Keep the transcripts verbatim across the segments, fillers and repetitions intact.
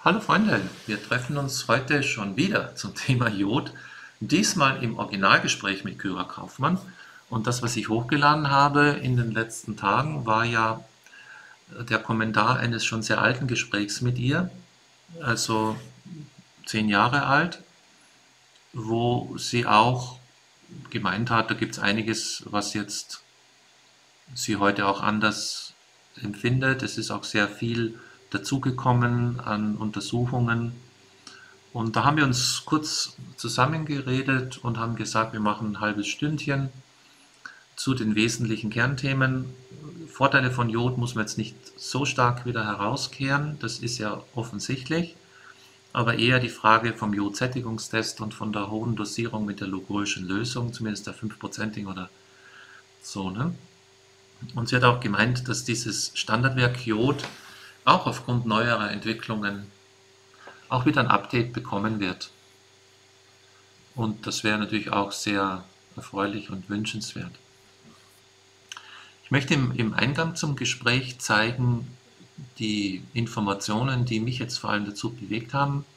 Hallo Freunde, wir treffen uns heute schon wieder zum Thema Jod, diesmal im Originalgespräch mit Kyra Kaufmann. Und das, was ich hochgeladen habe in den letzten Tagen, war ja der Kommentar eines schon sehr alten Gesprächs mit ihr, also zehn Jahre alt, wo sie auch gemeint hat, da gibt es einiges, was jetzt sie heute auch anders empfindet. Es ist auch sehr viel dazugekommen an Untersuchungen. Und da haben wir uns kurz zusammengeredet und haben gesagt, wir machen ein halbes Stündchen zu den wesentlichen Kernthemen. Vorteile von Jod muss man jetzt nicht so stark wieder herauskehren, das ist ja offensichtlich, aber eher die Frage vom Jodsättigungstest und von der hohen Dosierung mit der Lugolschen Lösung, zumindest der fünf-prozentigen oder so. Ne? Und sie hat auch gemeint, dass dieses Standardwerk Jod auch aufgrund neuerer Entwicklungen auch wieder ein Update bekommen wird. Und das wäre natürlich auch sehr erfreulich und wünschenswert. Ich möchte im, im Eingang zum Gespräch zeigen, die Informationen, die mich jetzt vor allem dazu bewegt haben,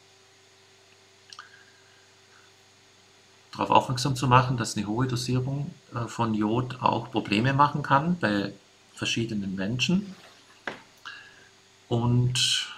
darauf aufmerksam zu machen, dass eine hohe Dosierung von Jod auch Probleme machen kann bei verschiedenen Menschen. Und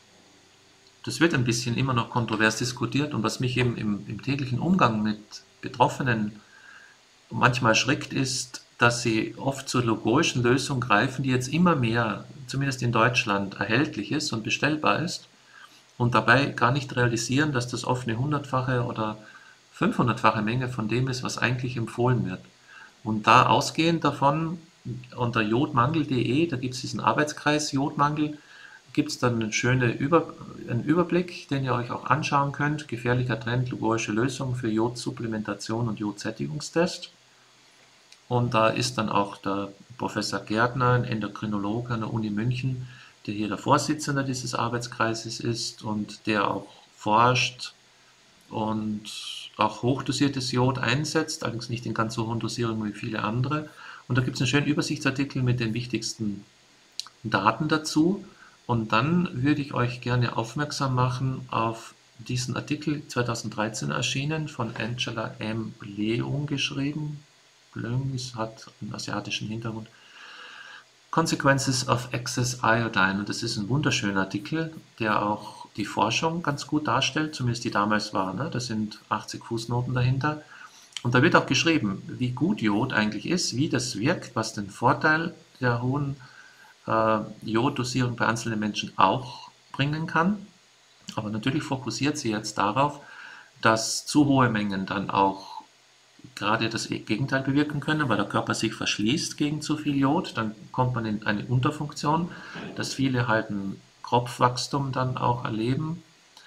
das wird ein bisschen immer noch kontrovers diskutiert. Und was mich eben im, im täglichen Umgang mit Betroffenen manchmal schreckt, ist, dass sie oft zur Lugolschen Lösung greifen, die jetzt immer mehr, zumindest in Deutschland, erhältlich ist und bestellbar ist und dabei gar nicht realisieren, dass das oft eine hundertfache oder fünfhundertfache Menge von dem ist, was eigentlich empfohlen wird. Und da ausgehend davon, unter jodmangel punkt de, da gibt es diesen Arbeitskreis Jodmangel, gibt es dann einen schönen Über, einen Überblick, den ihr euch auch anschauen könnt. Gefährlicher Trend, Lugolsche Lösung für Jodsupplementation und Jodsättigungstest. Und da ist dann auch der Professor Gärtner, ein Endokrinologe an der Uni München, der hier der Vorsitzende dieses Arbeitskreises ist und der auch forscht und auch hochdosiertes Jod einsetzt, allerdings nicht in ganz so hohen Dosierungen wie viele andere. Und da gibt es einen schönen Übersichtsartikel mit den wichtigsten Daten dazu. Und dann würde ich euch gerne aufmerksam machen auf diesen Artikel zweitausenddreizehn erschienen, von Angela M. Leung geschrieben. Leung hat einen asiatischen Hintergrund. Consequences of Excess Iodine. Und das ist ein wunderschöner Artikel, der auch die Forschung ganz gut darstellt, zumindest die damals war. Ne? Da sind achtzig Fußnoten dahinter. Und da wird auch geschrieben, wie gut Jod eigentlich ist, wie das wirkt, was den Vorteil der hohen äh, Joddosierung bei einzelnen Menschen auch bringen kann. Aber natürlich fokussiert sie jetzt darauf, dass zu hohe Mengen dann auch gerade das Gegenteil bewirken können, weil der Körper sich verschließt gegen zu viel Jod. Dann kommt man in eine Unterfunktion, dass viele halt ein Kropfwachstum dann auch erleben,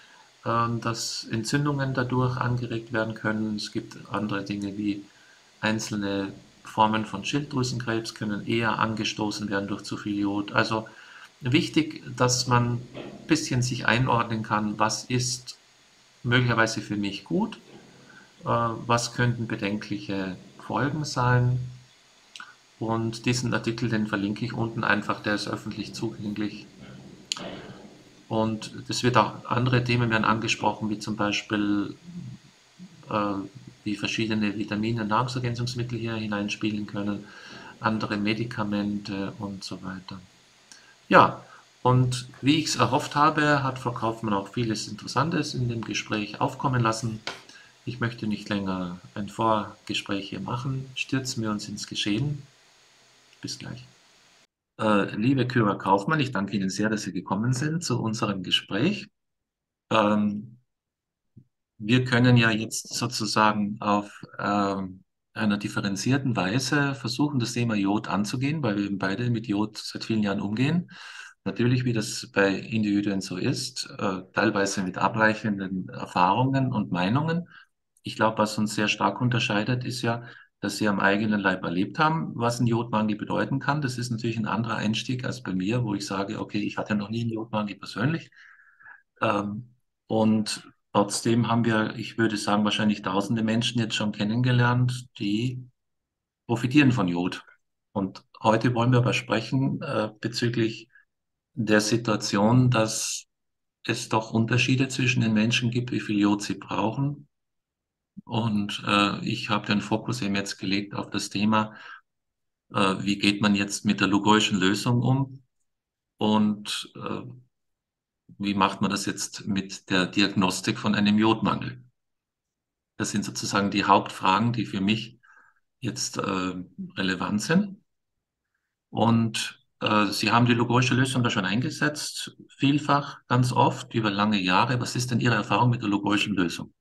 dass Entzündungen dadurch angeregt werden können. Es gibt andere Dinge wie einzelne Formen von Schilddrüsenkrebs können eher angestoßen werden durch zu viel Jod. Also wichtig, dass man ein bisschen sich einordnen kann, was ist möglicherweise für mich gut, was könnten bedenkliche Folgen sein. Und diesen Artikel, den verlinke ich unten einfach, der ist öffentlich zugänglich. Und es wird auch andere Themen werden angesprochen, wie zum Beispiel äh, wie verschiedene Vitamine und Nahrungsergänzungsmittel hier hineinspielen können, andere Medikamente und so weiter. Ja, und wie ich es erhofft habe, hat Frau Kaufmann auch vieles Interessantes in dem Gespräch aufkommen lassen. Ich möchte nicht länger ein Vorgespräch hier machen. Stürzen wir uns ins Geschehen. Bis gleich. Äh, liebe Kyra Kaufmann, ich danke Ihnen sehr, dass Sie gekommen sind zu unserem Gespräch. Ähm, wir können ja jetzt sozusagen auf ähm, einer differenzierten Weise versuchen, das Thema Jod anzugehen, weil wir eben beide mit Jod seit vielen Jahren umgehen. Natürlich, wie das bei Individuen so ist, äh, teilweise mit abweichenden Erfahrungen und Meinungen. Ich glaube, was uns sehr stark unterscheidet, ist ja, dass Sie am eigenen Leib erlebt haben, was ein Jodmangel bedeuten kann. Das ist natürlich ein anderer Einstieg als bei mir, wo ich sage, okay, ich hatte noch nie einen Jodmangel persönlich. Ähm, und trotzdem haben wir, ich würde sagen, wahrscheinlich tausende Menschen jetzt schon kennengelernt, die profitieren von Jod. Und heute wollen wir aber sprechen äh, bezüglich der Situation, dass es doch Unterschiede zwischen den Menschen gibt, wie viel Jod sie brauchen. Und äh, ich habe den Fokus eben jetzt gelegt auf das Thema, äh, wie geht man jetzt mit der Lugolschen Lösung um und äh, wie macht man das jetzt mit der Diagnostik von einem Jodmangel. Das sind sozusagen die Hauptfragen, die für mich jetzt äh, relevant sind. Und äh, Sie haben die Lugolsche Lösung da schon eingesetzt, vielfach, ganz oft, über lange Jahre. Was ist denn Ihre Erfahrung mit der Lugolschen Lösung?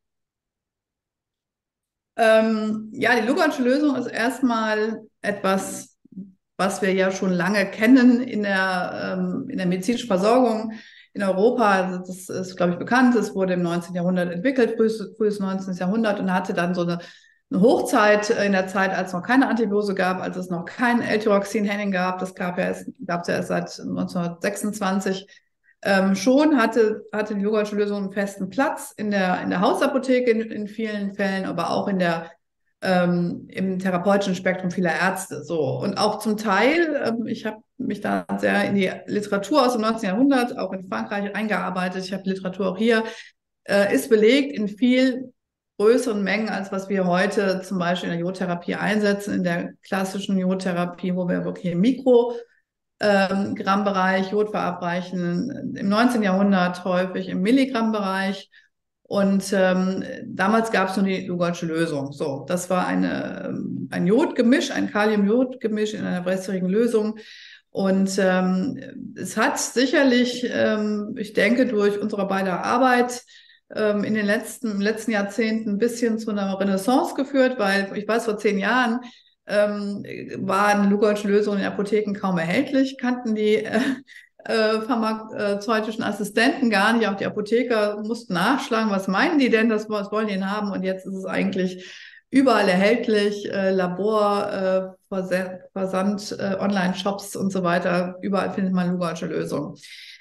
Ähm, ja, die Lugansche Lösung ist erstmal etwas, was wir ja schon lange kennen in der, ähm, in der medizinischen Versorgung in Europa. Also das ist, glaube ich, bekannt. Es wurde im neunzehnten. Jahrhundert entwickelt, frühes, frühes neunzehnten. Jahrhundert und hatte dann so eine, eine Hochzeit in der Zeit, als es noch keine Antibiose gab, als es noch kein L-Tyroxin-Henning gab. Das gab ja erst, gab es ja erst seit neunzehnhundertsechsundzwanzig. Ähm, schon hatte, hatte die Lugolsche Lösung einen festen Platz in der, in der Hausapotheke in, in vielen Fällen, aber auch in der, ähm, im therapeutischen Spektrum vieler Ärzte. So. Und auch zum Teil, ähm, ich habe mich da sehr in die Literatur aus dem neunzehnten. Jahrhundert, auch in Frankreich, eingearbeitet. Ich habe Literatur auch hier, äh, ist belegt in viel größeren Mengen, als was wir heute zum Beispiel in der Jodtherapie einsetzen, in der klassischen Jodtherapie, wo wir wirklich im Mikro ähm, Grammbereich Jod verabreichen, im neunzehnten. Jahrhundert häufig im Milligrammbereich. Und ähm, damals gab es nur die Lugolsche Lösung. So, das war eine, ähm, ein Jodgemisch, ein Kalium-Jod-Gemisch in einer wässrigen Lösung. Und ähm, es hat sicherlich, ähm, ich denke, durch unsere beider Arbeit ähm, in den letzten, im letzten Jahrzehnten ein bisschen zu einer Renaissance geführt, weil ich weiß, vor zehn Jahren ähm, waren Lugolsche Lösungen in Apotheken kaum erhältlich, kannten die äh, äh, pharmazeutischen Assistenten gar nicht. Auch die Apotheker mussten nachschlagen, was meinen die denn, das, was wollen die denn haben? Und jetzt ist es eigentlich überall erhältlich, äh, Labor, äh, Versand, äh, Online-Shops und so weiter. Überall findet man Lugolsche Lösung.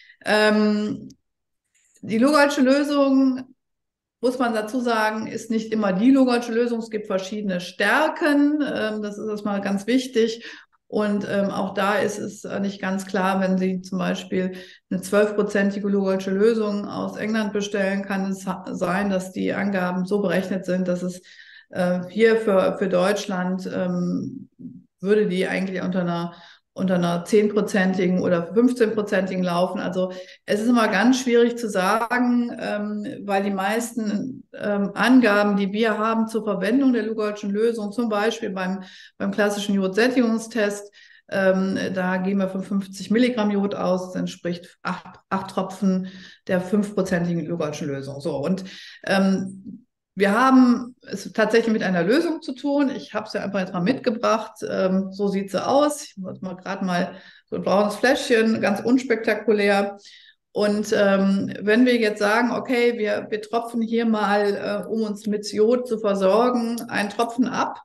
Ähm, die Lugolsche Lösung, muss man dazu sagen, ist nicht immer die Lugolsche Lösung. Es gibt verschiedene Stärken. Ähm, das ist erstmal ganz wichtig. Und ähm, auch da ist es nicht ganz klar, wenn Sie zum Beispiel eine zwölfprozentige Lugolsche Lösung aus England bestellen, kann es sein, dass die Angaben so berechnet sind, dass es äh, hier für, für Deutschland ähm, würde die eigentlich unter einer unter einer zehnprozentigen oder fünfzehnprozentigen laufen. Also es ist immer ganz schwierig zu sagen, ähm, weil die meisten ähm, Angaben, die wir haben zur Verwendung der Lugolschen Lösung, zum Beispiel beim, beim klassischen Jodsättigungstest, ähm, da gehen wir von fünfzig Milligramm Jod aus, das entspricht acht, acht Tropfen der fünfprozentigen Lugolschen Lösung. So, und ähm, wir haben es tatsächlich mit einer Lösung zu tun. Ich habe es ja einfach jetzt mal mitgebracht. Ähm, so sieht sie aus. Ich muss mal gerade mal so ein braunes Fläschchen, ganz unspektakulär. Und ähm, wenn wir jetzt sagen, okay, wir, wir tropfen hier mal, äh, um uns mit Jod zu versorgen, einen Tropfen ab.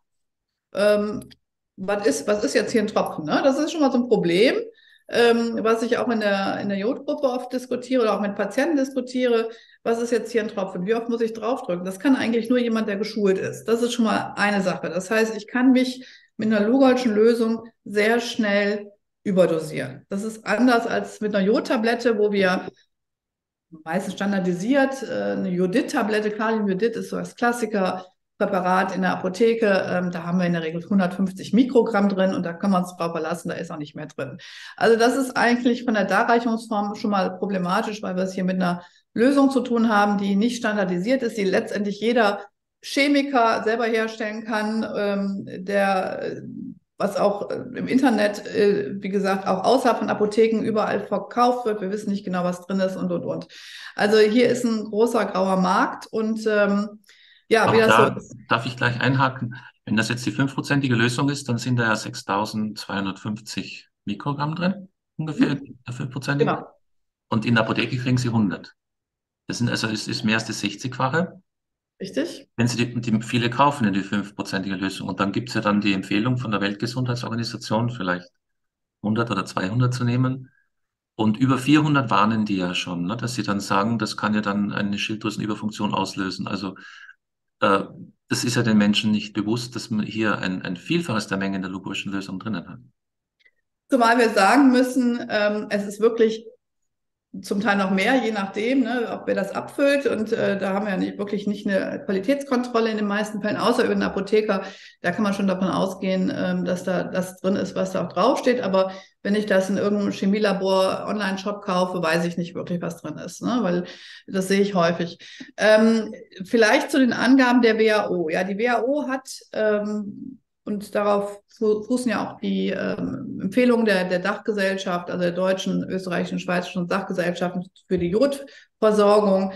Ähm, was ist, was ist jetzt hier ein Tropfen? Ne? Das ist schon mal so ein Problem, ähm, was ich auch in der, in der Jodgruppe oft diskutiere oder auch mit Patienten diskutiere. Was ist jetzt hier ein Tropfen? Wie oft muss ich draufdrücken? Das kann eigentlich nur jemand, der geschult ist. Das ist schon mal eine Sache. Das heißt, ich kann mich mit einer Lugolschen Lösung sehr schnell überdosieren. Das ist anders als mit einer Jodtablette, wo wir meistens standardisiert äh, eine Jodid-Tablette, Kaliumjodid ist so das Klassikerpräparat in der Apotheke. Ähm, da haben wir in der Regel hundertfünfzig Mikrogramm drin und da können wir uns drauf verlassen, da ist auch nicht mehr drin. Also das ist eigentlich von der Darreichungsform schon mal problematisch, weil wir es hier mit einer Lösung zu tun haben, die nicht standardisiert ist, die letztendlich jeder Chemiker selber herstellen kann, ähm, der was auch im Internet, äh, wie gesagt, auch außerhalb von Apotheken überall verkauft wird. Wir wissen nicht genau, was drin ist und, und, und. Also hier ist ein großer grauer Markt und ähm, ja, wie Auch das so da ist. darf ich gleich einhaken. Wenn das jetzt die fünfprozentige Lösung ist, dann sind da ja sechstausendzweihundertfünfzig Mikrogramm drin, ungefähr, Hm? der fünfprozentige. Genau, Und in der Apotheke kriegen Sie hundert. Das sind also, es ist mehr als das sechzigfache. richtig. Wenn Sie die, die viele kaufen in die fünfprozentige Lösung. Und dann gibt es ja dann die Empfehlung von der Weltgesundheitsorganisation, vielleicht hundert oder zweihundert zu nehmen. Und über vierhundert warnen die ja schon, ne, dass sie dann sagen, das kann ja dann eine Schilddrüsenüberfunktion auslösen. Also äh, das ist ja den Menschen nicht bewusst, dass man hier ein, ein Vielfaches der Menge in der Lugolschen Lösung drinnen hat. Zumal wir sagen müssen, ähm, es ist wirklich zum Teil noch mehr, je nachdem, ne, ob wer das abfüllt. Und äh, da haben wir ja nicht, wirklich nicht eine Qualitätskontrolle in den meisten Fällen, außer über den Apotheker. Da kann man schon davon ausgehen, ähm, dass da das drin ist, was da auch draufsteht. Aber wenn ich das in irgendeinem Chemielabor Online-Shop kaufe, weiß ich nicht wirklich, was drin ist, ne? Weil das sehe ich häufig. Ähm, vielleicht zu den Angaben der W H O. Ja, die W H O hat, ähm, und darauf fußen ja auch die ähm, Empfehlungen der, der Dachgesellschaft, also der deutschen, österreichischen, schweizerischen Dachgesellschaften für die Jodversorgung.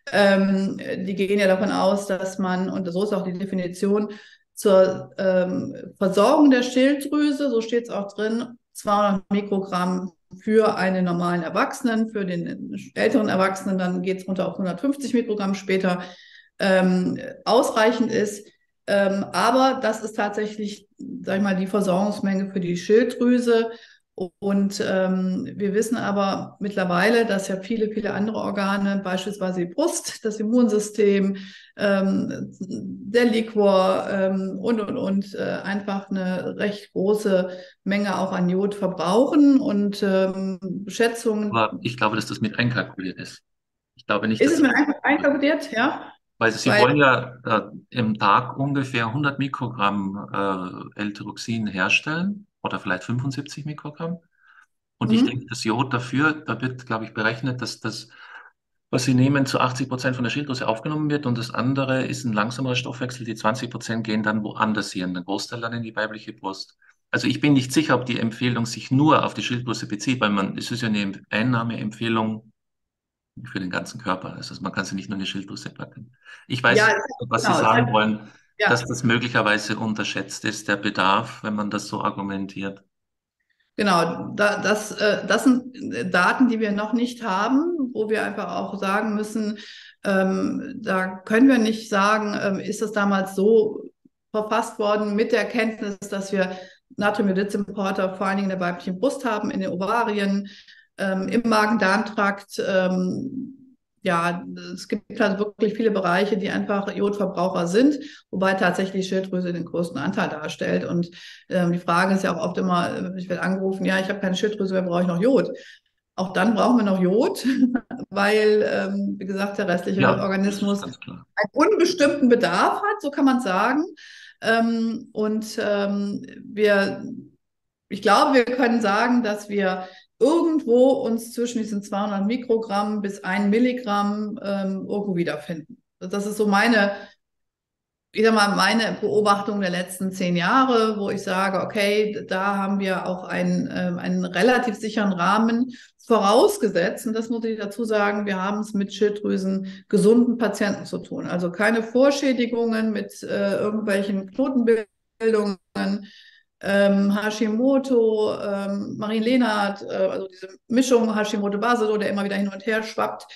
Ähm, die gehen ja davon aus, dass man, und so ist auch die Definition, zur ähm, Versorgung der Schilddrüse, so steht es auch drin, zweihundert Mikrogramm für einen normalen Erwachsenen, für den älteren Erwachsenen, dann geht es runter auf hundertfünfzig Mikrogramm später, ähm, ausreichend ist. Ähm, aber das ist tatsächlich, sag ich mal, die Versorgungsmenge für die Schilddrüse. Und ähm, wir wissen aber mittlerweile, dass ja viele, viele andere Organe, beispielsweise die Brust, das Immunsystem, ähm, der Liquor ähm, und, und, und, äh, einfach eine recht große Menge auch an Jod verbrauchen. Und ähm, Schätzungen. Aber ich glaube, dass das mit einkalkuliert ist. Ich glaube nicht, Ist dass es das, mit einkalkuliert? Ja, weil Sie weil, wollen ja äh, im Tag ungefähr hundert Mikrogramm äh, L-Tyroxin herstellen oder vielleicht fünfundsiebzig Mikrogramm. Und ich denke, hm? das Jod dafür, da wird, glaube ich, berechnet, dass das, was Sie nehmen, zu achtzig Prozent von der Schilddrüse aufgenommen wird und das andere ist ein langsamerer Stoffwechsel. Die zwanzig Prozent gehen dann woanders hin, ein Großteil dann in die weibliche Brust. Also ich bin nicht sicher, ob die Empfehlung sich nur auf die Schilddrüse bezieht, weil man, es ist ja eine Einnahmeempfehlung für den ganzen Körper. Also man kann sie nicht nur in die Schilddrüse packen. Ich Ja, weiß, es- was Sie genau. Es hat, sagen wollen, dass ja. das möglicherweise unterschätzt ist, der Bedarf, wenn man das so argumentiert. Genau, da, das, äh, das sind äh, Daten, die wir noch nicht haben, wo wir einfach auch sagen müssen, ähm, da können wir nicht sagen, ähm, ist es damals so verfasst worden mit der Erkenntnis, dass wir Natriumjodid-Importer vor allen Dingen in der weiblichen Brust haben, in den Ovarien, ähm, im Magen-Darm-Trakt. Ähm, ja, es gibt halt wirklich viele Bereiche, die einfach Jodverbraucher sind, wobei tatsächlich die Schilddrüse den größten Anteil darstellt. Und ähm, die Frage ist ja auch oft immer, ich werde angerufen, ja, ich habe keine Schilddrüse, wer brauche ich noch Jod? Auch dann brauchen wir noch Jod, weil, ähm, wie gesagt, der restliche Ja, das ist Organismus ganz klar. einen unbestimmten Bedarf hat, so kann man sagen. Ähm, und ähm, wir, ich glaube, wir können sagen, dass wir irgendwo uns zwischen diesen zweihundert Mikrogramm bis ein Milligramm ähm, irgendwo wiederfinden. Das ist so meine ich sag mal, meine Beobachtung der letzten zehn Jahre, wo ich sage, okay, da haben wir auch einen, äh, einen relativ sicheren Rahmen vorausgesetzt. Und das muss ich dazu sagen, wir haben es mit Schilddrüsen gesunden Patienten zu tun. Also keine Vorschädigungen mit äh, irgendwelchen Knotenbildungen, ähm, Hashimoto, ähm, Marie-Lehnert, äh, also diese Mischung Hashimoto-Basedow, der immer wieder hin und her schwappt,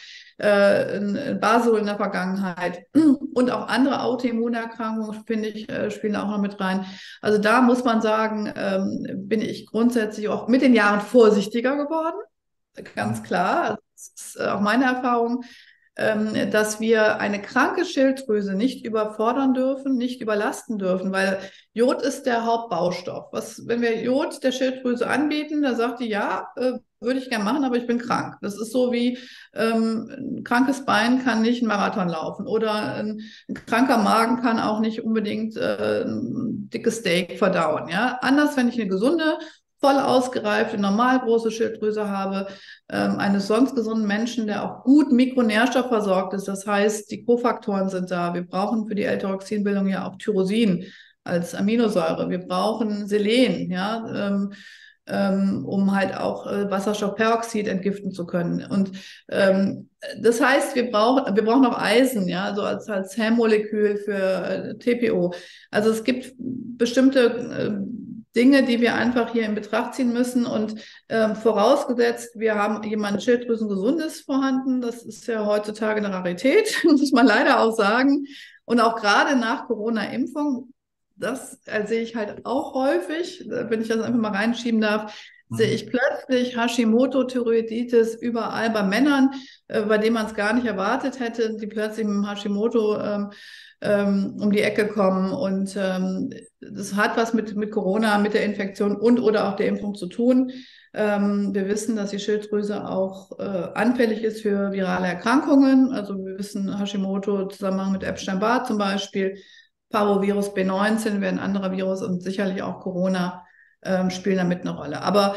äh, Basedow in der Vergangenheit und auch andere Autoimmunerkrankungen, finde ich, äh, spielen auch noch mit rein. Also da muss man sagen, ähm, bin ich grundsätzlich auch mit den Jahren vorsichtiger geworden, ganz klar. Also das ist auch meine Erfahrung, ähm, dass wir eine kranke Schilddrüse nicht überfordern dürfen, nicht überlasten dürfen, weil Jod ist der Hauptbaustoff. Was, wenn wir Jod der Schilddrüse anbieten, da sagt die, ja, äh, würde ich gerne machen, aber ich bin krank. Das ist so wie ähm, ein krankes Bein kann nicht einen Marathon laufen oder ein, ein kranker Magen kann auch nicht unbedingt äh, ein dickes Steak verdauen. Ja? Anders, wenn ich eine gesunde, voll ausgereifte, normal große Schilddrüse habe, ähm, eines sonst gesunden Menschen, der auch gut mikronährstoffversorgt ist. Das heißt, die Kofaktoren sind da. Wir brauchen für die L-Tyroxinbildung ja auch Tyrosin als Aminosäure. Wir brauchen Selen, ja, ähm, ähm, um halt auch äh, Wasserstoffperoxid entgiften zu können. Und ähm, das heißt, wir brauchen, wir brauchen auch Eisen, ja, so als, als Hemmolekül für äh, T P O. Also es gibt bestimmte äh, Dinge, die wir einfach hier in Betracht ziehen müssen. Und ähm, vorausgesetzt, wir haben jemanden Schilddrüsengesundes vorhanden, das ist ja heutzutage eine Rarität, muss man leider auch sagen. Und auch gerade nach Corona-Impfung, das sehe ich halt auch häufig, wenn ich das einfach mal reinschieben darf, sehe ich plötzlich Hashimoto-Thyreoiditis überall bei Männern, äh, bei denen man es gar nicht erwartet hätte, die plötzlich mit dem Hashimoto ähm, ähm, um die Ecke kommen. Und ähm, das hat was mit, mit Corona, mit der Infektion und oder auch der Impfung zu tun. Ähm, wir wissen, dass die Schilddrüse auch äh, anfällig ist für virale Erkrankungen. Also wir wissen Hashimoto im Zusammenhang mit Epstein-Barr zum Beispiel, Parvovirus B neunzehn wäre ein anderer Virus und sicherlich auch Corona ähm, spielen damit eine Rolle. Aber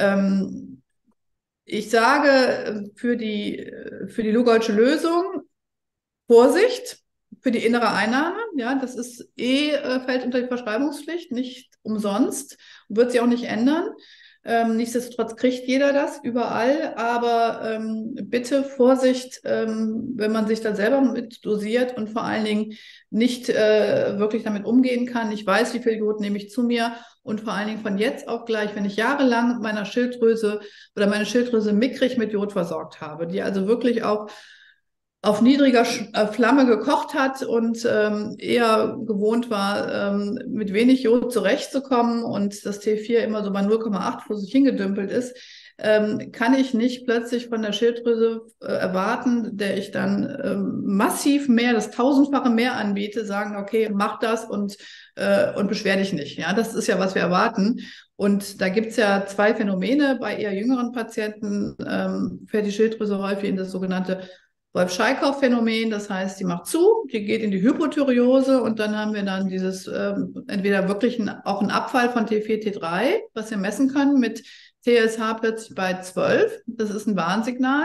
ähm, ich sage für die, für die Lugolsche Lösung Vorsicht für die innere Einnahme. Ja, das ist eh, äh, fällt unter die Verschreibungspflicht, nicht umsonst, wird sich auch nicht ändern. Ähm, nichtsdestotrotz kriegt jeder das überall, aber ähm, bitte Vorsicht, ähm, wenn man sich da selber mit dosiert und vor allen Dingen nicht äh, wirklich damit umgehen kann. Ich weiß, wie viel Jod nehme ich zu mir und vor allen Dingen von jetzt auf gleich, wenn ich jahrelang meiner Schilddrüse oder meine Schilddrüse mickrig mit Jod versorgt habe, die also wirklich auch auf niedriger Flamme gekocht hat und ähm, eher gewohnt war, ähm, mit wenig Jod zurechtzukommen und das T vier immer so bei null Komma acht vor sich hingedümpelt ist, ähm, kann ich nicht plötzlich von der Schilddrüse äh, erwarten, der ich dann ähm, massiv mehr, das tausendfache mehr anbiete, sagen, okay, mach das und, äh, und beschwer dich nicht. Ja, das ist ja, was wir erwarten. Und da gibt es ja zwei Phänomene. Bei eher jüngeren Patienten ähm, fällt die Schilddrüse häufig in das sogenannte Wolff-Chaikow-Phänomen, das heißt, die macht zu, die geht in die Hypothyreose und dann haben wir dann dieses ähm, entweder wirklich ein, auch ein Abfall von T vier, T drei, was wir messen können mit T S H plötzlich bei zwölf. Das ist ein Warnsignal.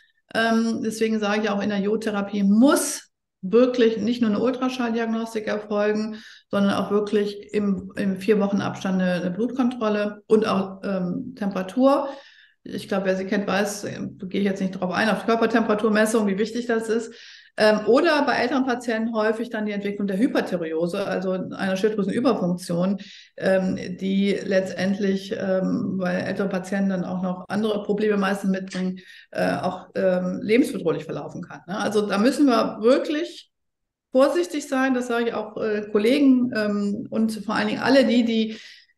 Ähm, deswegen sage ich auch, in der Jodtherapie muss wirklich nicht nur eine Ultraschalldiagnostik erfolgen, sondern auch wirklich im, im vier Wochen Abstand eine, eine Blutkontrolle und auch ähm, Temperatur. Ich glaube, wer sie kennt, weiß, gehe ich jetzt nicht drauf ein, auf Körpertemperaturmessung, wie wichtig das ist. Ähm, oder bei älteren Patienten häufig dann die Entwicklung der Hyperthyreose, also einer Schilddrüsenüberfunktion, ähm, die letztendlich ähm, bei älteren Patienten dann auch noch andere Probleme meistens mitbringen, äh, auch ähm, lebensbedrohlich verlaufen kann. Ne? Also da müssen wir wirklich vorsichtig sein, das sage ich auch äh, Kollegen ähm, und vor allen Dingen alle die, die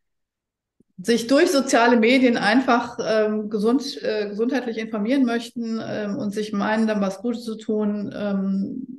sich durch soziale Medien einfach ähm, gesund, äh, gesundheitlich informieren möchten ähm, und sich meinen, dann was Gutes zu tun. Ähm,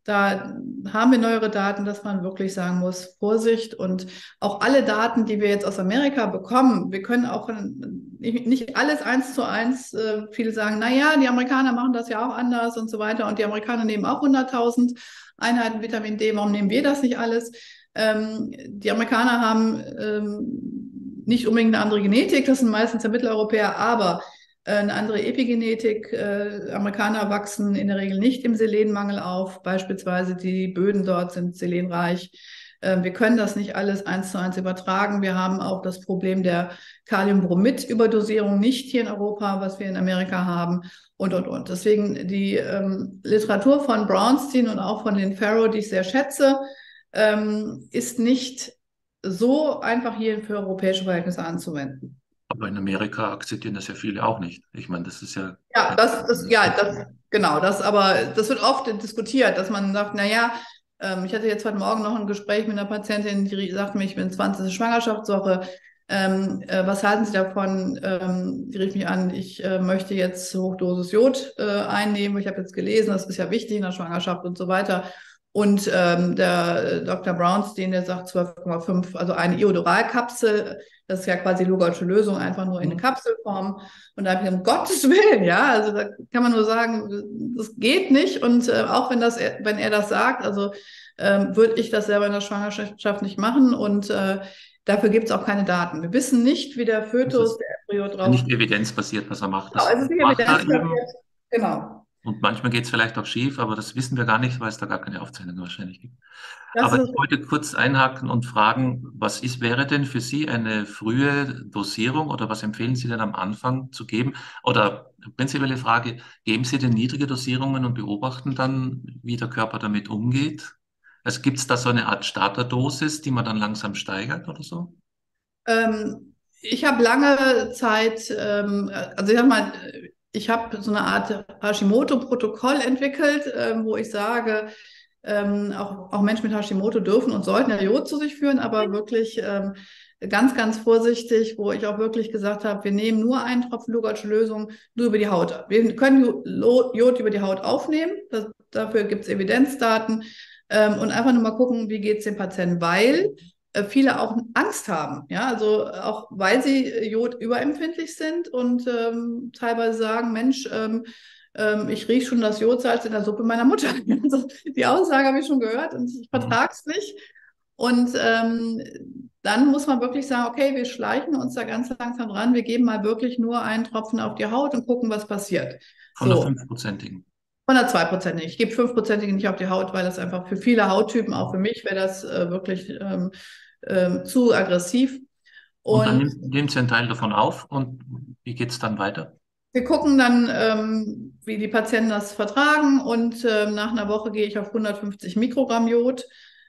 da haben wir neuere Daten, dass man wirklich sagen muss, Vorsicht und auch alle Daten, die wir jetzt aus Amerika bekommen, wir können auch nicht, nicht alles eins zu eins, äh, viele sagen, na ja, die Amerikaner machen das ja auch anders und so weiter und die Amerikaner nehmen auch hunderttausend Einheiten Vitamin D, warum nehmen wir das nicht alles? Ähm, die Amerikaner haben ähm, nicht unbedingt eine andere Genetik, das sind meistens ja Mitteleuropäer, aber äh, eine andere Epigenetik. Äh, Amerikaner wachsen in der Regel nicht im Selenmangel auf, beispielsweise die Böden dort sind selenreich. Äh, wir können das nicht alles eins zu eins übertragen. Wir haben auch das Problem der Kaliumbromid-Überdosierung nicht hier in Europa, was wir in Amerika haben und, und, und. Deswegen die ähm, Literatur von Brownstein und auch von Lynn Farrow, die ich sehr schätze, ähm, ist nicht so einfach hier für europäische Verhältnisse anzuwenden. Aber in Amerika akzeptieren das ja viele auch nicht. Ich meine, das ist ja. Ja, das, das, ja, das, genau, das, aber das wird oft diskutiert, dass man sagt, na ja, ähm, ich hatte jetzt heute Morgen noch ein Gespräch mit einer Patientin, die sagt mir, ich bin zwanzigste Schwangerschaftswoche. Ähm, äh, was halten Sie davon? Ähm, die rief mich an, ich äh, möchte jetzt Hochdosis Jod äh, einnehmen. Ich habe jetzt gelesen, das ist ja wichtig in der Schwangerschaft und so weiter. Und ähm, der Doktor Brownstein, der sagt zwölf Komma fünf, also eine Iodoralkapsel, das ist ja quasi Lugolsche Lösung, einfach nur in eine Kapselform. Und da habe ich gesagt, um Gottes Willen, ja, also da kann man nur sagen, das geht nicht. Und äh, auch wenn, das, wenn er das sagt, also ähm, würde ich das selber in der Schwangerschaft nicht machen. Und äh, dafür gibt es auch keine Daten. Wir wissen nicht, wie der Fötus, der Embryo drauf. Nicht evidenzbasiert, was er macht. Genau, Das es ist nicht macht er evidenzbasiert. eben. Genau. Und manchmal geht es vielleicht auch schief, aber das wissen wir gar nicht, weil es da gar keine Aufzeichnungen wahrscheinlich gibt. Das Aber ist ich wollte kurz einhaken und fragen, was ist, wäre denn für Sie eine frühe Dosierung oder was empfehlen Sie denn am Anfang zu geben? Oder prinzipielle Frage, geben Sie denn niedrige Dosierungen und beobachten dann, wie der Körper damit umgeht? Also gibt es da so eine Art Starterdosis, die man dann langsam steigert oder so? Ähm, ich habe lange Zeit, ähm, also ich sag mal, ich habe so eine Art Hashimoto-Protokoll entwickelt, ähm, wo ich sage, ähm, auch, auch Menschen mit Hashimoto dürfen und sollten ja Jod zu sich führen, aber wirklich ähm, ganz, ganz vorsichtig, wo ich auch wirklich gesagt habe, wir nehmen nur einen Tropfen Lugotsche Lösung nur über die Haut. Wir können Jod über die Haut aufnehmen, das, dafür gibt es Evidenzdaten ähm, und einfach nur mal gucken, wie geht es dem Patienten, weil äh, viele auch Angst haben, ja, also auch weil sie Jod überempfindlich sind und ähm, teilweise sagen, Mensch, ähm, ähm, ich rieche schon das Jodsalz in der Suppe meiner Mutter. Also die Aussage habe ich schon gehört und ich Mhm. vertrage es nicht. Und ähm, dann muss man wirklich sagen, okay, wir schleichen uns da ganz langsam dran, wir geben mal wirklich nur einen Tropfen auf die Haut und gucken, was passiert. Von der So, fünfprozentigen. von der zwei Prozent nicht. Ich gebe fünf Prozent nicht auf die Haut, weil das einfach für viele Hauttypen, auch für mich, wäre das äh, wirklich ähm, ähm, zu aggressiv. Und dann Und nimmt, nimmt sie einen Teil davon auf und wie geht es dann weiter? wir gucken dann, ähm, wie die Patienten das vertragen und ähm, nach einer Woche gehe ich auf hundertfünfzig Mikrogramm Jod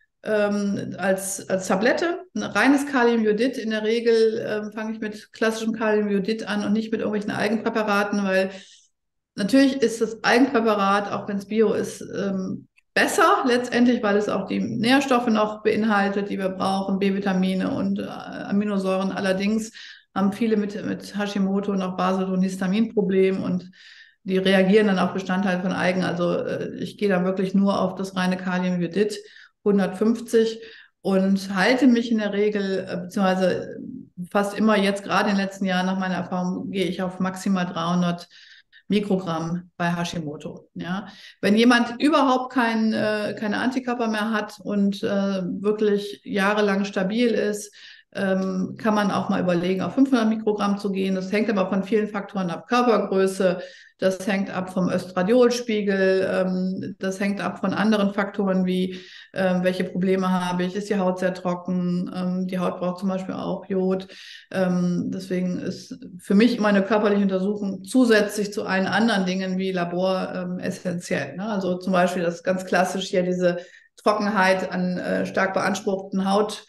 ähm, als, als Tablette. Ein reines Kaliumjodid. In der Regel ähm, fange ich mit klassischem Kaliumjodid an und nicht mit irgendwelchen Eigenpräparaten, weil natürlich ist das Eigenpräparat, auch wenn es Bio ist, ähm, besser letztendlich, weil es auch die Nährstoffe noch beinhaltet, die wir brauchen, B-Vitamine und äh, Aminosäuren. Allerdings haben viele mit, mit Hashimoto noch Basal- und Histaminproblem und die reagieren dann auf Bestandteile von Algen. Also äh, ich gehe da wirklich nur auf das reine Kaliumjodid hundertfünfzig und halte mich in der Regel, äh, beziehungsweise fast immer jetzt, gerade in den letzten Jahren nach meiner Erfahrung, gehe ich auf maximal dreihundert Mikrogramm bei Hashimoto. Ja. Wenn jemand überhaupt kein, äh, keine Antikörper mehr hat und äh, wirklich jahrelang stabil ist, ähm, kann man auch mal überlegen, auf fünfhundert Mikrogramm zu gehen. Das hängt aber von vielen Faktoren ab. Körpergröße, das hängt ab vom Östradiolspiegel, ähm, das hängt ab von anderen Faktoren wie ähm, welche Probleme habe ich, ist die Haut sehr trocken, ähm, die Haut braucht zum Beispiel auch Jod. Ähm, deswegen ist für mich immer eine körperliche Untersuchung zusätzlich zu allen anderen Dingen wie Labor ähm, essentiell. Ne? Also zum Beispiel das ganz klassisch hier diese Trockenheit an äh, stark beanspruchten Haut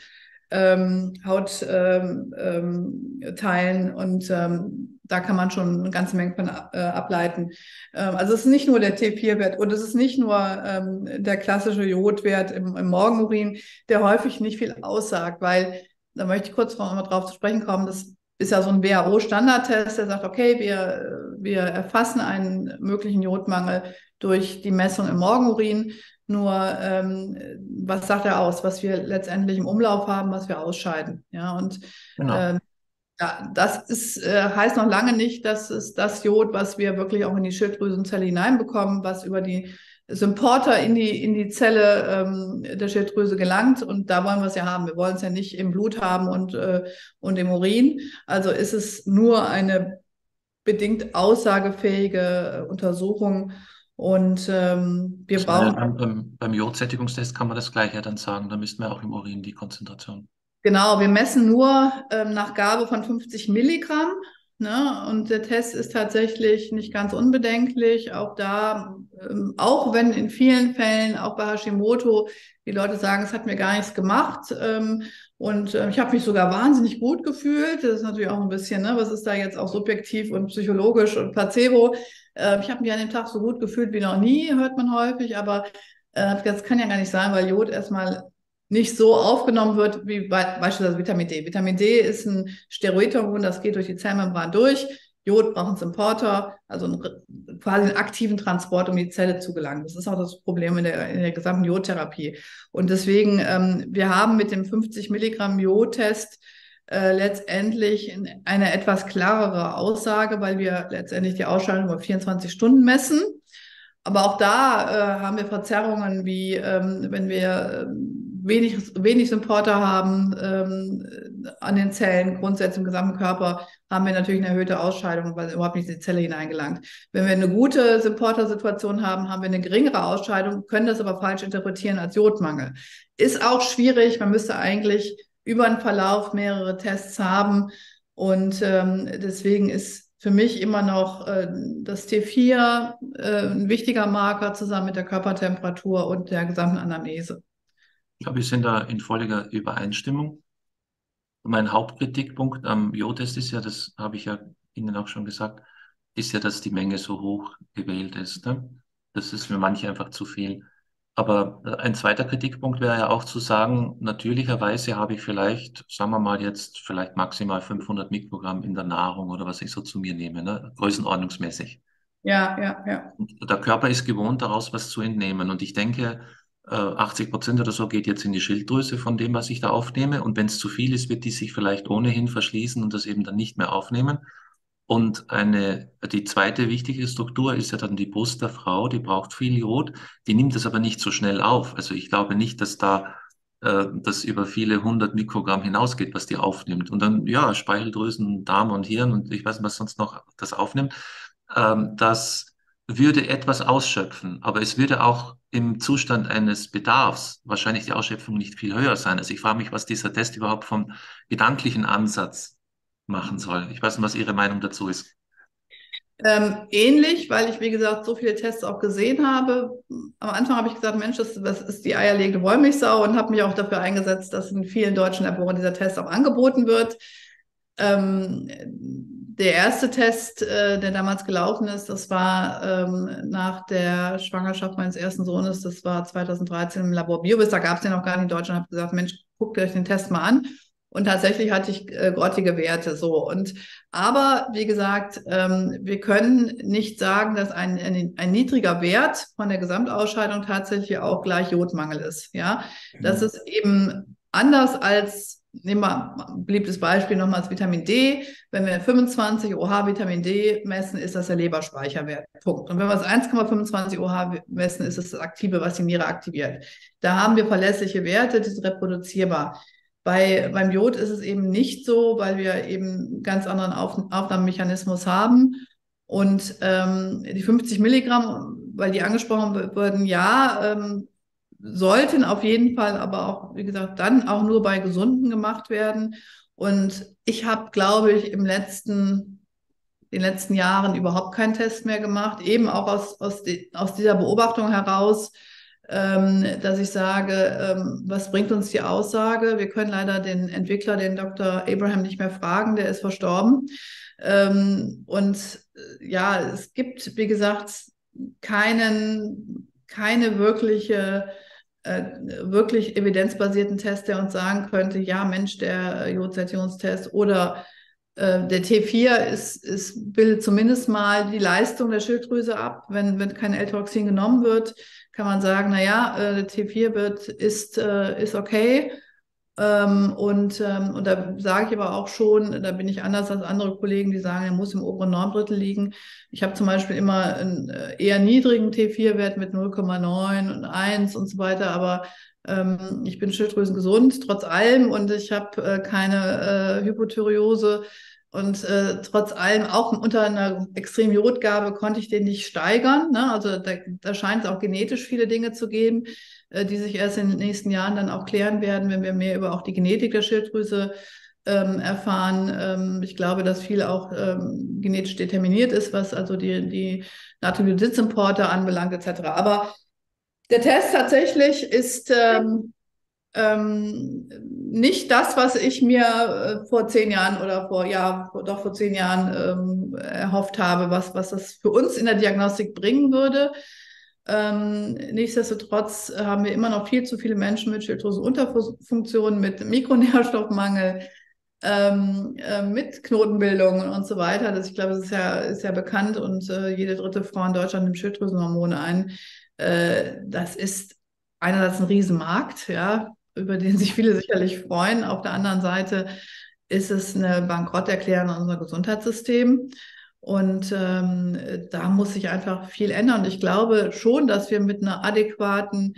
ähm, Hautteilen ähm, ähm, und ähm, da kann man schon eine ganze Menge von äh, ableiten. Ähm, also es ist nicht nur der T vier Wert und es ist nicht nur ähm, der klassische Jodwert im, im Morgenurin, der häufig nicht viel aussagt, weil, da möchte ich kurz noch mal drauf zu sprechen kommen, das ist ja so ein W H O-Standardtest, der sagt, okay, wir, wir erfassen einen möglichen Jodmangel durch die Messung im Morgenurin. Nur, ähm, was sagt er aus, was wir letztendlich im Umlauf haben, was wir ausscheiden. Ja, und Genau. ähm, ja, das ist, äh, heißt noch lange nicht, dass es das Jod, was wir wirklich auch in die Schilddrüsenzelle hineinbekommen, was über die Symporter in die, in die Zelle ähm, der Schilddrüse gelangt. Und da wollen wir es ja haben. Wir wollen es ja nicht im Blut haben und, äh, und im Urin. Also ist es nur eine bedingt aussagefähige Untersuchung. Und ähm, wir Ich meine, brauchen beim, beim, beim Jodsättigungstest kann man das Gleiche dann sagen. Da misst man auch im Urin die Konzentration. Genau, wir messen nur ähm, nach Gabe von fünfzig Milligramm. Ne? Und der Test ist tatsächlich nicht ganz unbedenklich. Auch da, ähm, auch wenn in vielen Fällen, auch bei Hashimoto, die Leute sagen, es hat mir gar nichts gemacht. Ähm, und äh, ich habe mich sogar wahnsinnig gut gefühlt. Das ist natürlich auch ein bisschen, ne, was ist da jetzt auch subjektiv und psychologisch und Placebo. Äh, ich habe mich an dem Tag so gut gefühlt wie noch nie, hört man häufig. Aber äh, das kann ja gar nicht sein, weil Jod erstmal nicht so aufgenommen wird wie bei, beispielsweise Vitamin D. Vitamin D ist ein Steroidhormon, das geht durch die Zellmembran durch. Jod braucht einen Importer, also einen, quasi einen aktiven Transport, um in die Zelle zu gelangen. Das ist auch das Problem in der, in der gesamten Jodtherapie. Und deswegen, ähm, wir haben mit dem fünfzig Milligramm Jodtest äh, letztendlich eine etwas klarere Aussage, weil wir letztendlich die Ausscheidung über vierundzwanzig Stunden messen. Aber auch da äh, haben wir Verzerrungen, wie ähm, wenn wir ähm, wenig, wenig Supporter haben ähm, an den Zellen, grundsätzlich im gesamten Körper, haben wir natürlich eine erhöhte Ausscheidung, weil überhaupt nicht in die Zelle hineingelangt. Wenn wir eine gute Supporter-Situation haben, haben wir eine geringere Ausscheidung, können das aber falsch interpretieren als Jodmangel. Ist auch schwierig, man müsste eigentlich über einen Verlauf mehrere Tests haben und ähm, deswegen ist für mich immer noch äh, das T vier äh, ein wichtiger Marker zusammen mit der Körpertemperatur und der gesamten Anamnese. Ich glaube, wir sind da in völliger Übereinstimmung. Mein Hauptkritikpunkt am Jodtest ist ja, das habe ich ja Ihnen auch schon gesagt, ist ja, dass die Menge so hoch gewählt ist. Ne? Das ist für manche einfach zu viel. Aber äh, ein zweiter Kritikpunkt wäre ja auch zu sagen, natürlicherweise habe ich vielleicht, sagen wir mal jetzt, vielleicht maximal fünfhundert Mikrogramm in der Nahrung oder was ich so zu mir nehme, ne? Größenordnungsmäßig. Ja, ja, ja. Und der Körper ist gewohnt, daraus was zu entnehmen. Und ich denke, äh, achtzig Prozent oder so geht jetzt in die Schilddrüse von dem, was ich da aufnehme. Und wenn es zu viel ist, wird die sich vielleicht ohnehin verschließen und das eben dann nicht mehr aufnehmen. Und eine, die zweite wichtige Struktur ist ja dann die Brust der Frau, die braucht viel Jod, die nimmt es aber nicht so schnell auf. Also ich glaube nicht, dass da äh, das über viele hundert Mikrogramm hinausgeht, was die aufnimmt. Und dann, ja, Speicheldrüsen, Darm und Hirn und ich weiß nicht, was sonst noch das aufnimmt. Ähm, das würde etwas ausschöpfen, aber es würde auch im Zustand eines Bedarfs wahrscheinlich die Ausschöpfung nicht viel höher sein. Also ich frage mich, was dieser Test überhaupt vom gedanklichen Ansatz machen soll. Ich weiß nicht, was Ihre Meinung dazu ist. Ähm, ähnlich, weil ich, wie gesagt, so viele Tests auch gesehen habe. Am Anfang habe ich gesagt, Mensch, das, das ist die eierlegende Wollmilchsau und habe mich auch dafür eingesetzt, dass in vielen deutschen Laboren dieser Test auch angeboten wird. Ähm, der erste Test, äh, der damals gelaufen ist, das war ähm, nach der Schwangerschaft meines ersten Sohnes, das war zweitausenddreizehn im Labor Biobis, da gab es den noch gar nicht in Deutschland, habe gesagt, Mensch, guckt euch den Test mal an. Und tatsächlich hatte ich äh, grottige Werte so. Und aber wie gesagt, ähm, wir können nicht sagen, dass ein, ein, ein niedriger Wert von der Gesamtausscheidung tatsächlich auch gleich Jodmangel ist. Ja, das Mhm. ist eben anders als, nehmen wir ein beliebtes Beispiel nochmals Vitamin D. Wenn wir fünfundzwanzig O H Vitamin D messen, ist das der Leberspeicherwert. Punkt. Und wenn wir das eins Komma fünfundzwanzig O H messen, ist es das Aktive, was die Niere aktiviert. Da haben wir verlässliche Werte, die sind reproduzierbar. Bei, beim Jod ist es eben nicht so, weil wir eben einen ganz anderen Auf, Aufnahmemechanismus haben. Und ähm, die fünfzig Milligramm, weil die angesprochen wurden, ja, ähm, sollten auf jeden Fall aber auch, wie gesagt, dann auch nur bei Gesunden gemacht werden. Und ich habe, glaube ich, im letzten, den letzten Jahren überhaupt keinen Test mehr gemacht, eben auch aus, aus, die, aus dieser Beobachtung heraus, ähm, dass ich sage, ähm, was bringt uns die Aussage? Wir können leider den Entwickler, den Doktor Abraham, nicht mehr fragen, der ist verstorben. Ähm, und äh, ja, es gibt, wie gesagt, keinen, keine wirkliche, äh, wirklich evidenzbasierten Test, der uns sagen könnte, ja, Mensch, der Jodsättigungstest oder äh, der T vier ist, ist, bildet zumindest mal die Leistung der Schilddrüse ab. Wenn, wenn kein L-Tyroxin genommen wird, kann man sagen, na ja, äh, der T vier wird, ist, äh, ist okay. Ähm, und, ähm, und da sage ich aber auch schon, da bin ich anders als andere Kollegen, die sagen, er muss im oberen Normdrittel liegen. Ich habe zum Beispiel immer einen äh, eher niedrigen T vier Wert mit null Komma neun und eins und so weiter, aber ähm, ich bin schilddrüsengesund trotz allem und ich habe äh, keine äh, Hypothyreose. Und äh, trotz allem, auch unter einer extremen Jodgabe, konnte ich den nicht steigern. Ne? Also da, da scheint es auch genetisch viele Dinge zu geben, äh, die sich erst in den nächsten Jahren dann auch klären werden, wenn wir mehr über auch die Genetik der Schilddrüse ähm, erfahren. Ähm, ich glaube, dass viel auch ähm, genetisch determiniert ist, was also die, die Natriumsitzimporte anbelangt, et cetera. Aber der Test tatsächlich ist ähm, ähm, nicht das, was ich mir äh, vor zehn Jahren oder vor, ja, vor, doch vor zehn Jahren ähm, erhofft habe, was, was das für uns in der Diagnostik bringen würde. Ähm, nichtsdestotrotz haben wir immer noch viel zu viele Menschen mit Schilddrüsenunterfunktion, mit Mikronährstoffmangel, ähm, äh, mit Knotenbildung und so weiter. Das, ich glaube, das ist ja, ist ja bekannt und äh, jede dritte Frau in Deutschland nimmt Schilddrüsenhormone ein. Äh, das ist einerseits ein Riesenmarkt, ja, über den sich viele sicherlich freuen. Auf der anderen Seite ist es eine Bankrotterklärung unserer Gesundheitssystem. Und ähm, da muss sich einfach viel ändern. Und ich glaube schon, dass wir mit einer adäquaten,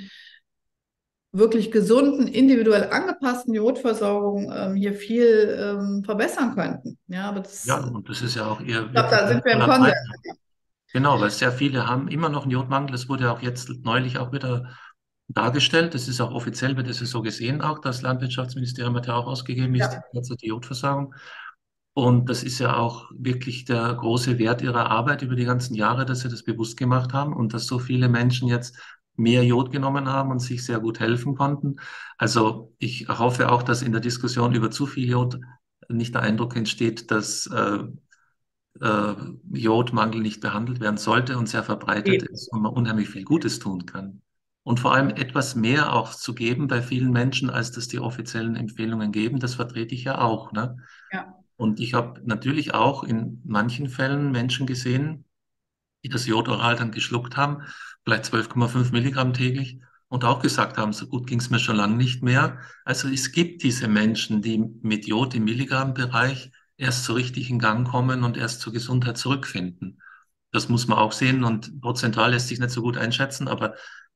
wirklich gesunden, individuell angepassten Jodversorgung ähm, hier viel ähm, verbessern könnten. Ja, aber das, Ja, ich und das ist ja auch eher glaube, wirklich da sind wir im sinnvoller Konsens. Preis. Genau, weil sehr viele haben immer noch einen Jodmangel. Das wurde auch jetzt neulich auch wieder dargestellt. Das ist auch offiziell, wird es so gesehen auch. Das Landwirtschaftsministerium hat ja auch ausgegeben, wie ist die Ja, derzeitige Jodversorgung. Und das ist ja auch wirklich der große Wert ihrer Arbeit über die ganzen Jahre, dass sie das bewusst gemacht haben und dass so viele Menschen jetzt mehr Jod genommen haben und sich sehr gut helfen konnten. Also ich hoffe auch, dass in der Diskussion über zu viel Jod nicht der Eindruck entsteht, dass äh, äh, Jodmangel nicht behandelt werden sollte und sehr verbreitet okay. ist und man unheimlich viel Gutes tun kann. und vor allem etwas mehr auch zu geben bei vielen Menschen, als das die offiziellen Empfehlungen geben. Das vertrete ich ja auch, ne? Ja. Und ich habe natürlich auch in manchen Fällen Menschen gesehen, die das Jodoral dann geschluckt haben, vielleicht zwölf Komma fünf Milligramm täglich und auch gesagt haben, so gut ging es mir schon lange nicht mehr. Also es gibt diese Menschen, die mit Jod im Milligrammbereich erst so richtig in Gang kommen und erst zur Gesundheit zurückfinden. Das muss man auch sehen und prozentual lässt sich nicht so gut einschätzen, aber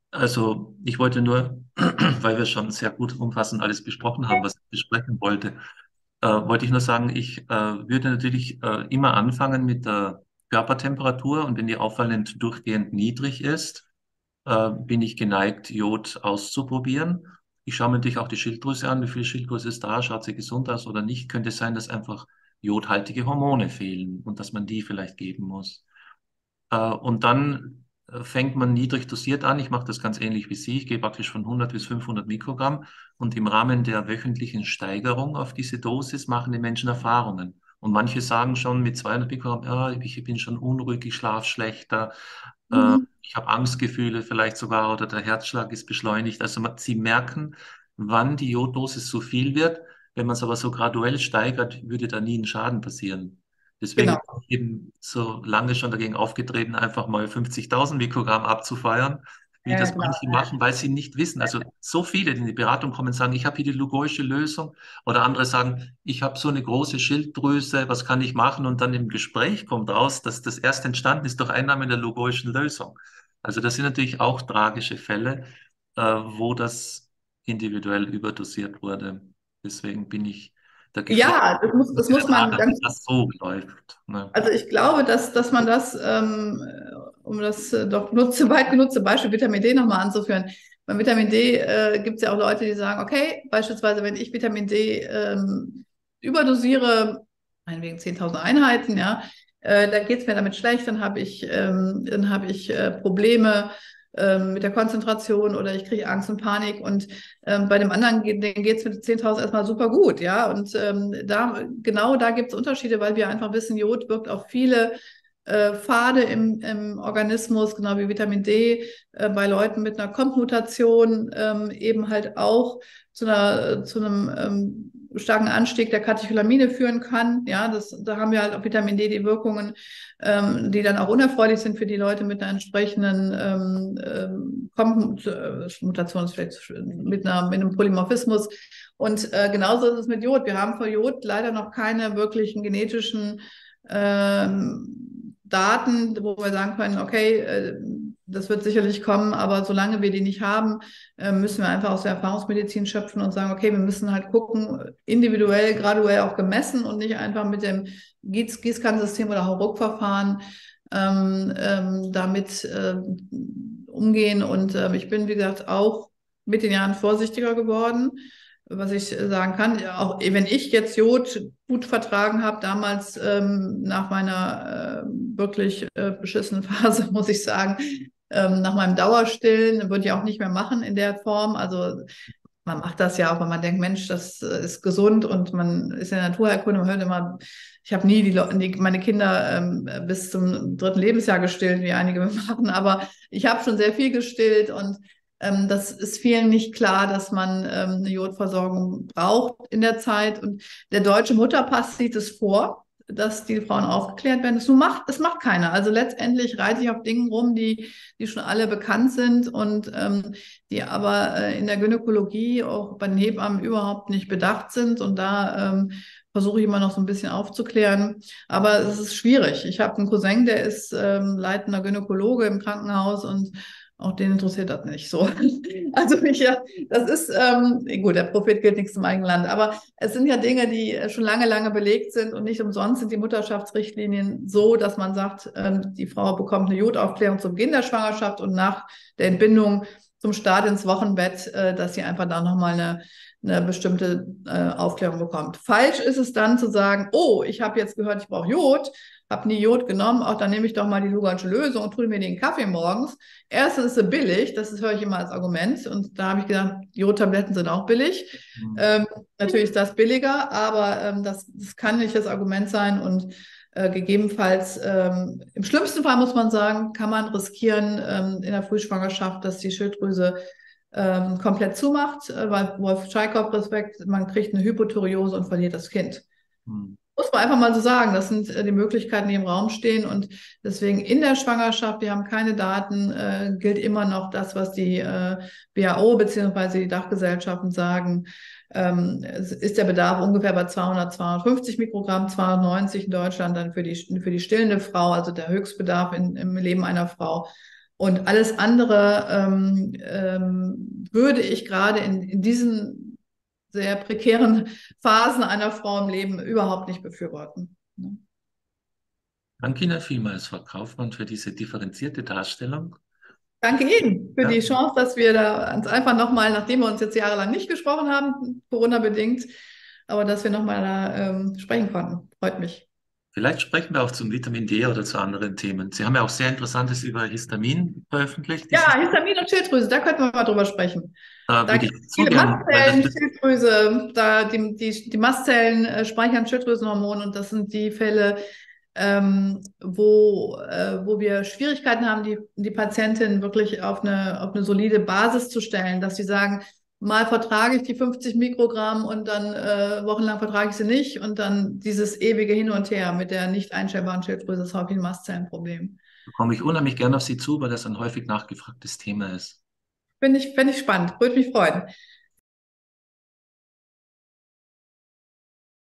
also ich wollte nur, weil wir schon sehr gut umfassend alles besprochen haben, was ich besprechen wollte, äh, wollte ich nur sagen, ich äh, würde natürlich äh, immer anfangen mit der Körpertemperatur und wenn die auffallend durchgehend niedrig ist, äh, bin ich geneigt, Jod auszuprobieren. Ich schaue mir natürlich auch die Schilddrüse an, wie viel Schilddrüse ist da, schaut sie gesund aus oder nicht. Könnte sein, dass einfach jodhaltige Hormone fehlen und dass man die vielleicht geben muss. Äh, und dann äh, fängt man niedrig dosiert an. Ich mache das ganz ähnlich wie Sie. Ich gehe praktisch von hundert bis fünfhundert Mikrogramm. Und im Rahmen der wöchentlichen Steigerung auf diese Dosis machen die Menschen Erfahrungen. Und manche sagen schon mit zweihundert Mikrogramm, ja, ich bin schon unruhig, ich schlafe schlechter, äh, Mhm. ich habe Angstgefühle vielleicht sogar oder der Herzschlag ist beschleunigt. Also man, sie merken, wann die Joddosis zu viel wird. Wenn man es aber so graduell steigert, würde da nie ein Schaden passieren. Deswegen Genau. habe ich eben so lange schon dagegen aufgetreten, einfach mal fünfzigtausend Mikrogramm abzufeuern, wie Ja, das genau. manche machen, weil sie nicht wissen. Also so viele, die in die Beratung kommen, sagen, ich habe hier die Lugoische Lösung. Oder andere sagen, ich habe so eine große Schilddrüse, was kann ich machen? Und dann im Gespräch kommt raus, dass das erst entstanden ist durch Einnahme der Lugoischen Lösung. Also das sind natürlich auch tragische Fälle, äh, wo das individuell überdosiert wurde. Deswegen bin ich da gefragt, Ja, das muss, das muss man dass ganz. das so läuft. Ne? Also ich glaube, dass, dass man das, ähm, um das äh, doch nutzte, weit genutzte Beispiel Vitamin D nochmal anzuführen. Beim Vitamin D äh, gibt es ja auch Leute, die sagen, okay, beispielsweise, wenn ich Vitamin D ähm, überdosiere, meinetwegen zehntausend Einheiten, ja, äh, dann geht es mir damit schlecht, dann habe ich, ähm, dann hab ich äh, Probleme ähm, mit der Konzentration oder ich kriege Angst und Panik und ähm, bei dem anderen geht, denen geht es mit zehntausend erstmal super gut, ja. Und ähm, da, genau da gibt es Unterschiede, weil wir einfach wissen, Jod wirkt auf viele äh, Pfade im, im Organismus, genau wie Vitamin D, äh, bei Leuten mit einer Kompmutation ähm, eben halt auch zu, einer, zu einem ähm, starken Anstieg der Katecholamine führen kann. Ja, das, da haben wir halt auf Vitamin D die Wirkungen, ähm, die dann auch unerfreulich sind für die Leute mit einer entsprechenden ähm, ähm, Mutation, vielleicht mit, einer, mit einem Polymorphismus. Und äh, genauso ist es mit Jod. Wir haben für Jod leider noch keine wirklichen genetischen ähm, Daten, wo wir sagen können, okay, äh, das wird sicherlich kommen, aber solange wir die nicht haben, äh, müssen wir einfach aus der Erfahrungsmedizin schöpfen und sagen, okay, wir müssen halt gucken, individuell, graduell auch gemessen und nicht einfach mit dem Gieß Gießkannensystem oder Hauruck-Verfahren ähm, ähm, damit äh, umgehen. Und äh, ich bin, wie gesagt, auch mit den Jahren vorsichtiger geworden, was ich sagen kann. Auch wenn ich jetzt Jod gut vertragen habe, damals ähm, nach meiner äh, wirklich äh, beschissenen Phase, muss ich sagen, ähm, nach meinem Dauerstillen, würde ich auch nicht mehr machen in der Form. Also man macht das ja auch, wenn man denkt, Mensch, das ist gesund und man ist in der Naturheilkunde, man hört immer, ich habe nie die, die, meine Kinder ähm, bis zum dritten Lebensjahr gestillt, wie einige machen, aber ich habe schon sehr viel gestillt und ähm, das ist vielen nicht klar, dass man ähm, eine Jodversorgung braucht in der Zeit. Und der Deutsche Mutterpass sieht es vor, dass die Frauen aufgeklärt werden. Das macht, das macht keiner. Also letztendlich reite ich auf Dingen rum, die, die schon alle bekannt sind und ähm, die aber äh, in der Gynäkologie auch bei den Hebammen überhaupt nicht bedacht sind. Und da ähm, versuche ich immer noch so ein bisschen aufzuklären. Aber es ist schwierig. Ich habe einen Cousin, der ist ähm, leitender Gynäkologe im Krankenhaus und auch den interessiert das nicht so. Also ich, ja, das ist, ähm, gut, der Prophet gilt nichts im eigenen Land, aber es sind ja Dinge, die schon lange, lange belegt sind und nicht umsonst sind die Mutterschaftsrichtlinien so, dass man sagt, ähm, die Frau bekommt eine Jodaufklärung zum Beginn der Schwangerschaft und nach der Entbindung zum Start ins Wochenbett, äh, dass sie einfach da nochmal eine, eine bestimmte äh, Aufklärung bekommt. Falsch ist es dann zu sagen, oh, ich habe jetzt gehört, ich brauche Jod, habe nie Jod genommen, auch dann nehme ich doch mal die Lugansche Lösung und tue mir den Kaffee morgens. Erstens ist sie billig, das höre ich immer als Argument. Und da habe ich gedacht, Jodtabletten sind auch billig. Mhm. Ähm, natürlich ist das billiger, aber ähm, das, das kann nicht das Argument sein. Und Äh, gegebenenfalls, ähm, im schlimmsten Fall muss man sagen, kann man riskieren ähm, in der Frühschwangerschaft, dass die Schilddrüse ähm, komplett zumacht, äh, weil Wolff-Chaikow-Effekt, man kriegt eine Hypothyreose und verliert das Kind. Hm. Muss man einfach mal so sagen, das sind äh, die Möglichkeiten, die im Raum stehen und deswegen in der Schwangerschaft, wir haben keine Daten, äh, gilt immer noch das, was die äh, W H O bzw. die Dachgesellschaften sagen. Ähm, es ist der Bedarf ungefähr bei zweihundert, zweihundertfünfzig Mikrogramm, zweihundertneunzig in Deutschland dann für die, für die stillende Frau, also der Höchstbedarf in, im Leben einer Frau. Und alles andere ähm, ähm, würde ich gerade in, in diesen sehr prekären Phasen einer Frau im Leben überhaupt nicht befürworten. Danke Ihnen vielmals, Frau Kaufmann, für diese differenzierte Darstellung. Danke Ihnen für Ja, die Chance, dass wir da uns einfach nochmal, nachdem wir uns jetzt jahrelang nicht gesprochen haben, Corona-bedingt, aber dass wir nochmal da ähm, sprechen konnten. Freut mich. vielleicht sprechen wir auch zum Vitamin D oder zu anderen Themen. Sie haben ja auch sehr Interessantes über Histamin veröffentlicht. Ja, Dieses, Histamin und Schilddrüse, da könnten wir mal drüber sprechen. da Da würde gibt ich es zu viele gern, weil das Mastzellen, ist, Schilddrüse, da die, die, die Mastzellen äh, speichern Schilddrüsenhormone und das sind die Fälle, ähm, wo, äh, wo wir Schwierigkeiten haben, die, die Patientin wirklich auf eine, auf eine solide Basis zu stellen, dass sie sagen, mal vertrage ich die fünfzig Mikrogramm und dann äh, wochenlang vertrage ich sie nicht und dann dieses ewige Hin und Her mit der nicht einstellbaren Schilddrüse ist häufig ein Mastzellenproblem. da komme ich unheimlich gern auf Sie zu, weil das ein häufig nachgefragtes Thema ist. Finde ich, finde ich spannend, würde mich freuen.